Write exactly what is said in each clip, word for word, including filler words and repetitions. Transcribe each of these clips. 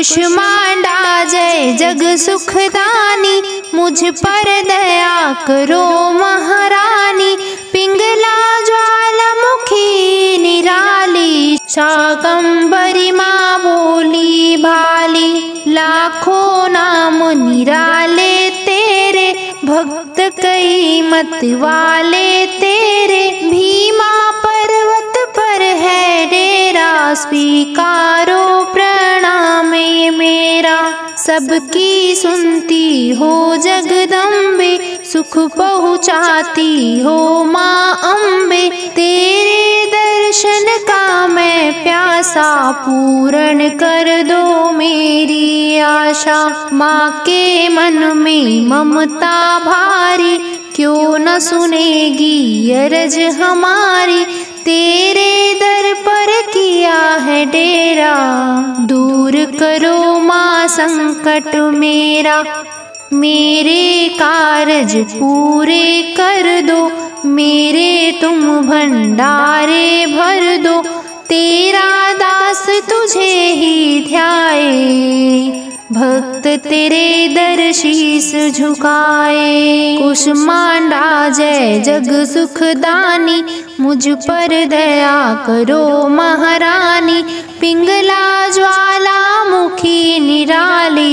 कुष्मांडा जय जग सुखदानी, मुझ पर दया करो महारानी। पिंगला ज्वालामुखी निराली, शाकंभरी माँ भोली भाली। लाखों नाम निराले तेरे, भक्त कई मत वाले तेरे। भीमा पर्वत पर है डेरा, स्वीकारो प्रणाम ये मेरा। सबकी सुनती हो जगदम्बे, सुख पहुँचाती हो माँ अम्बे। तेरे दर्शन का मैं प्यासा, पूर्ण कर दो मेरी आशा। माँ के मन में ममता भारी, क्यों न सुनेगी अरज हमारी। तेरे दर पर किया है डेरा, दूर करो माँ संकट मेरा। मेरे कारज पूरे कर दो, मेरे तुम भंडारे भर दो। तेरा दास तुझे ही ध्याए, भक्त तेरे दर शीस झुकाए। कुष्मांडा जय जग सुखदानी, मुझ पर दया करो महारानी। पिंगला ज्वालामुखी निराली,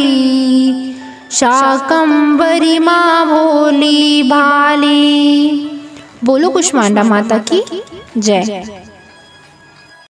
शाकंभरी माँ भोली भाली। बोलो कुष्मांडा माता की जय।